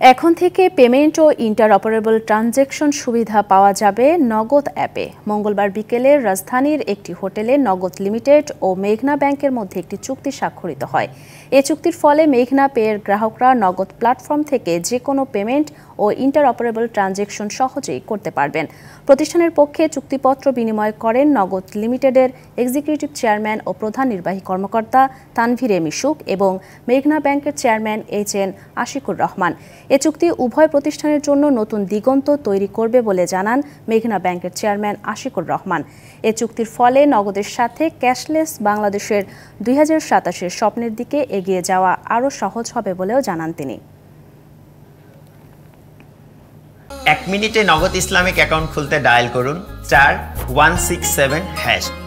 এখন থেকে পেমেন্ট ও interoperable transaction সুবিধা পাওয়া যাবে নগদ অ্যাপে। মঙ্গলবার বিকেলে রাজধানীর একটি হোটেলে নগদ লিমিটেড ও মেঘনা ব্যাংকের মধ্যে একটি চুক্তি স্বাক্ষরিত হয়। এ চুক্তির ফলে মেঘনা পেয়ের গ্রাহকরা নগদ প্ল্যাটফর্ম থেকে যে কোনো পেমেন্ট ও ইন্টারঅপারেবল ট্রানজ্যাকশন সহজেই করতে পারবেন। প্রতিষ্ঠানের পক্ষে চুক্তিপত্র বিনিময় করেন নগদ লিমিটেডের এক্সিকিউটিভ চেয়ারম্যান ও প্রধান নির্বাহী কর্মকর্তা তানভীর মিশুক এবং মেঘনা ব্যাংকের চেয়ারম্যান এইচ.এন. আশিকুর রহমান। এ চুক্তি উভয় প্রতিষ্ঠানের জন্য নতুন দিগন্ত তৈরি করবে বলে জানান মেঘনা ব্যাংকের চেয়ারম্যান আশিকুর রহমান। এ চুক্তির ফলে নগদের সাথে ক্যাশলেস বাংলাদেশের 2027-এর স্বপ্নের দিকে এগিয়ে যাওয়া আরও সহজ হবে বলেও জানান তিনি। 1 মিনিটে নগদ ইসলামিক অ্যাকাউন্ট খুলতে ডায়াল করুন *167#।